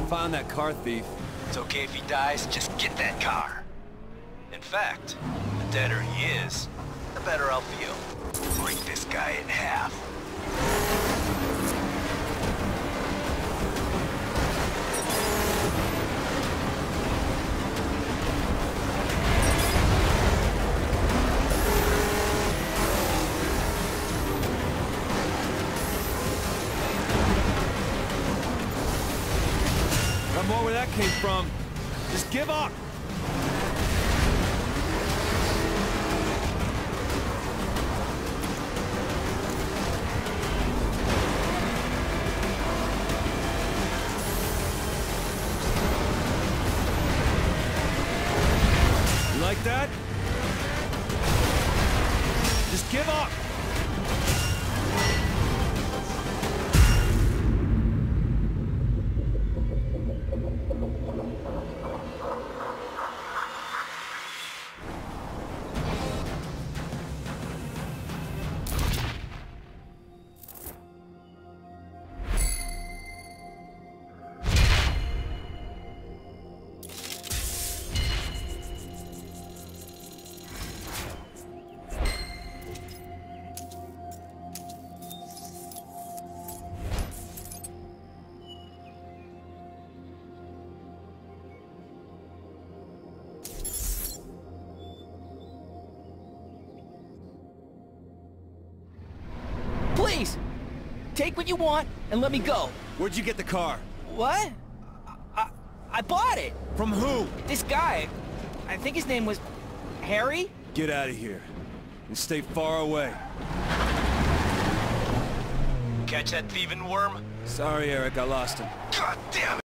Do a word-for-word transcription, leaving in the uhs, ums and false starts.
found that car thief. It's okay if he dies, just get that car. In fact, the deader he is, the better I'll feel. Break this guy in half. Got more where that came from. Just give up! You like that? Just give up! Please! Take what you want and let me go. Where'd you get the car? What? I, I, I bought it. From who? This guy, I think his name was Harry? Get out of here. And stay far away. Catch that thieving worm? Sorry, Eric, I lost him. God damn it!